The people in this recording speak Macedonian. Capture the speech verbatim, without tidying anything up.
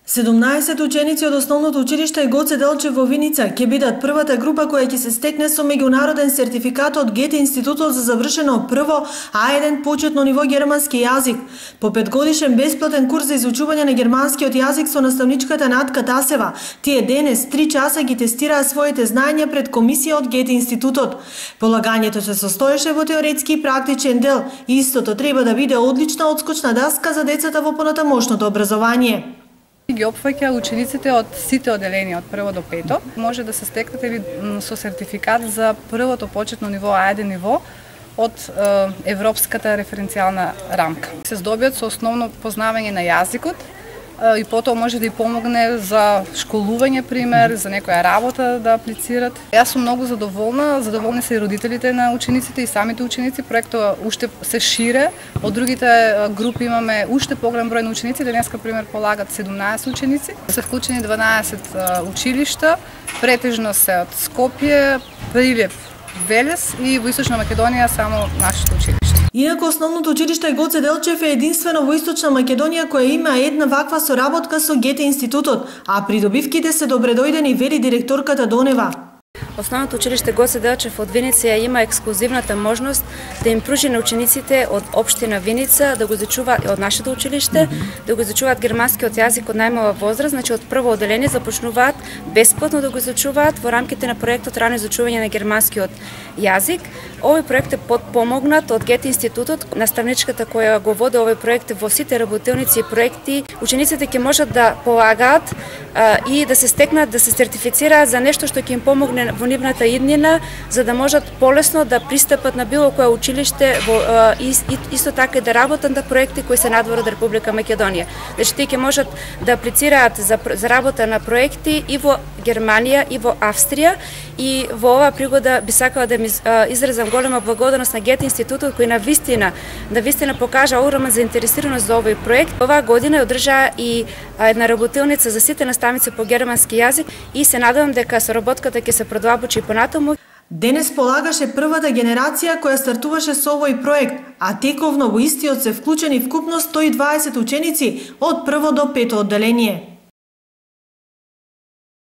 седумнаесет ученици од основното училиште Гоце Делчев во Виница ќе бидат првата група која ќе се стекне со меѓународен сертификат од Гете институтот за завршено прво А еден почетно ниво германски јазик. По петгодишен бесплатен курс за изучување на германскиот јазик со наставничката Натка Тасева, тие денес три часа ги тестираа своите знаења пред комисија од Гете институтот. Полагањето се состоеше во теоретски и практичен дел. Истото треба да биде одлична одскочна даска за децата во понатамошното образование. Ги опфаќа учениците од сите оделенија од прво до пето. Може да се стекнете со сертификат за првото почетно ниво А еден ниво од е, европската референцијална рамка. Се здобиат со основно познавање на јазикот и потоа може да и помогне за школување, пример, за некоја работа да аплицират. Јас сум многу задоволна, задоволни се и родителите на учениците и самите ученици. Проектот уште се шире, од другите групи имаме уште поголем број на ученици. Денеска, пример, полагат седумнаесет ученици. Се вклучени дванаесет училишта, претежно се од Скопје, Прилеп, Велес и во Источна Македонија само нашето училиште. Инаку основното училиште Гоце Делчев е единствено во Источна Македонија која има една ваква соработка со Гете институтот, а придобивките се добредојдени, вели директорката Донева. Основното училиште Гоце Делчев од Виница има ексклузивната можност да им пружи на учениците од општина Виница да го изучуваат од нашето училиште, да го изучуваат германскиот јазик од најмала возраст, значи од прво оделение започнуваат бесплатно да го изучуваат во рамките на проектот рано изучување на германскиот јазик. Овој проект е подпомогнат од Гете институтот. Наставничката која го води овој проект во сите работилници и проекти, учениците ќе можат да полагаат а, и да се стекнат, да се сертифицираат за нешто што ќе им помогне во нивната иднина, за да можат полесно да пристапат на било кое училиште во, а, и, исто така и да работат на проекти кои се надвор од Република Македонија. Значи тие ќе можат да аплицираат за, за работа на проекти и во Германија и во Австрија, и во оваа пригода би сакала да ми изразам голема благодарност на Гете институтот кој на вистина, да вистина покажа огромна заинтересираност за овој проект. Оваа година одржаа и една работилница за сите наставници по германски јазик и се надевам дека соработката ќе се продлабочи понатаму. Денес полагаше првата генерација која стартуваше со овој проект, а тековно во истиот се вклучени вкупно сто и дваесет ученици од прво до пето одделение.